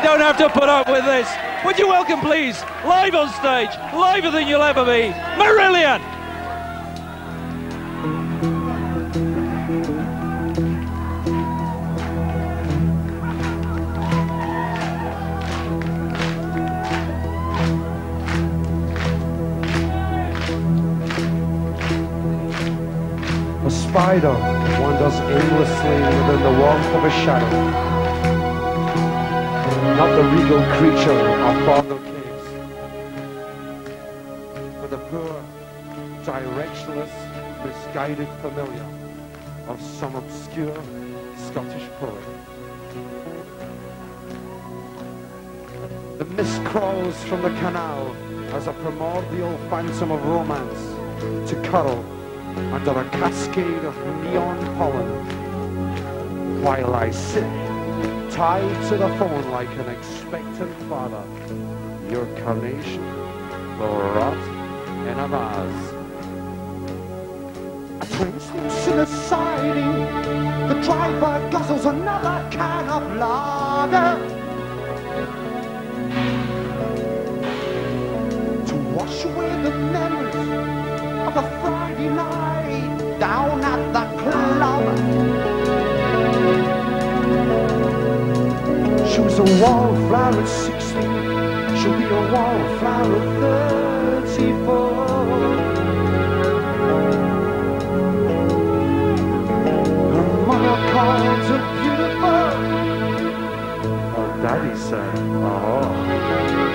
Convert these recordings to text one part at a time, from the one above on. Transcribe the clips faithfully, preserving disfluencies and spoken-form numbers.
don't have to put up with this. Would you welcome, please, live on stage, liver than you'll ever be, Marillion! A spider wanders aimlessly within the warmth of a shadow. Not the regal creature our father caves, but the poor, directionless, misguided familiar of some obscure Scottish poet. The mist crawls from the canal as a primordial phantom of romance to curl under a cascade of neon pollen, while I sit tied to the phone like an expectant father. Your carnation will rot in a vase. A train slips in a siding. The driver guzzles another can of lager to wash away the memories of a Friday night down at the club. She was a wallflower at sixteen, she'll be a wallflower at thirty-four. Her mother called her beautiful, her daddy said, oh.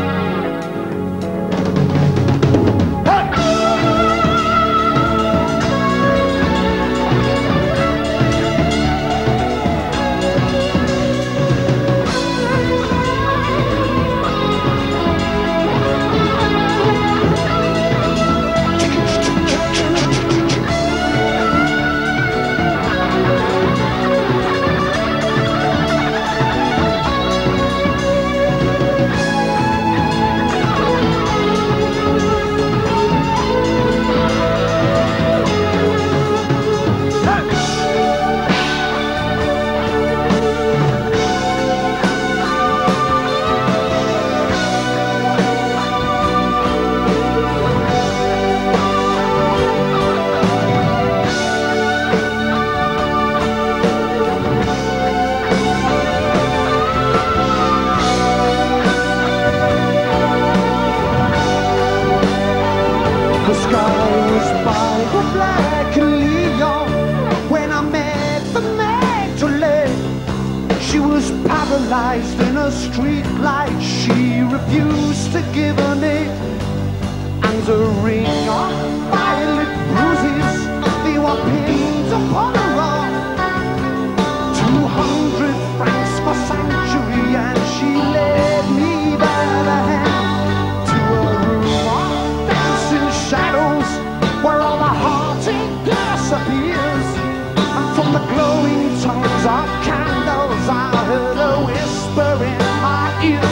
Paralyzed in a street light, she refused to give a name, and the ring of violet bruises, they were pinned upon her arm. Two hundred francs for sanctuary, and she led me by the hand to a room of dancing shadows, where all the haunting disappears, and from the glowing tongues of candles I heard a whisper in my ear.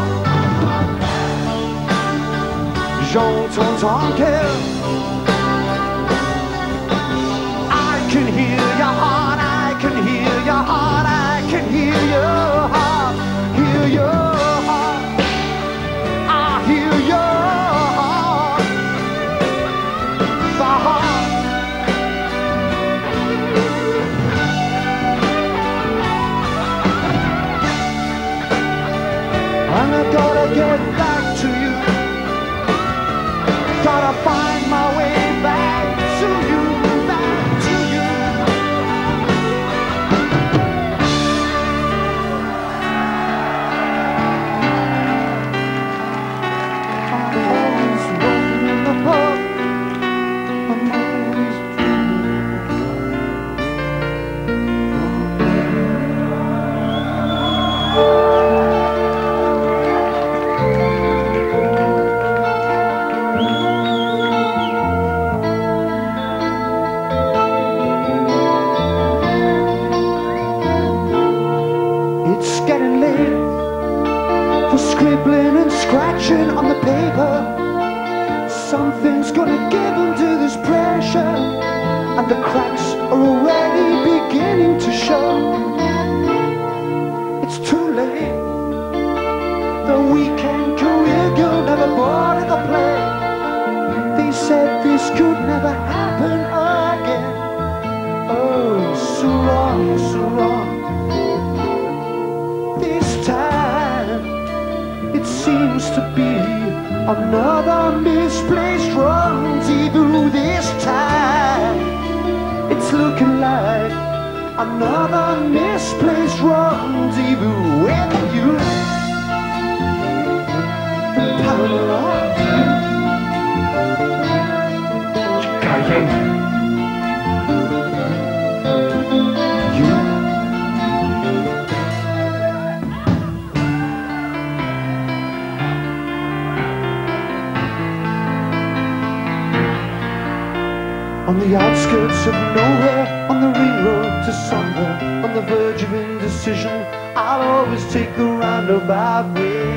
J'entends qu'elle, I can hear your heart, I can hear your heart, I can hear your heart, hear your heart, I hear your heart, the heart. And I gotta get back to you, gotta find my way back to you, back to you. I'm always rolling in the pub, I'm always scribbling and scratching on the paper. Something's gonna give into this pressure, and the cracks are already beginning to show. It's too late, weekend career girl never boarded the plane. They said this could never happen again. Oh, so wrong, so wrong. This time it seems to be another misplaced rendezvous. This time it's looking like another misplaced rendezvous with you. The power of you. You. On the outskirts of nowhere, on the ring road to somewhere, on the verge of indecision, I'll always take the roundabout way.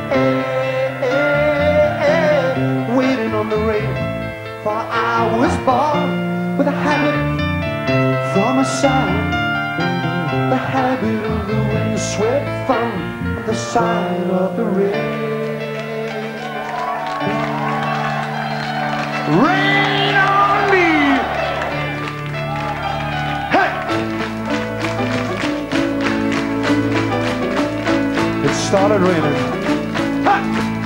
Waiting on the rain, for I was born with a habit from a sign, the habit of the wind swept from the side of the rain. Rain on me! Hey! It started raining. Ha!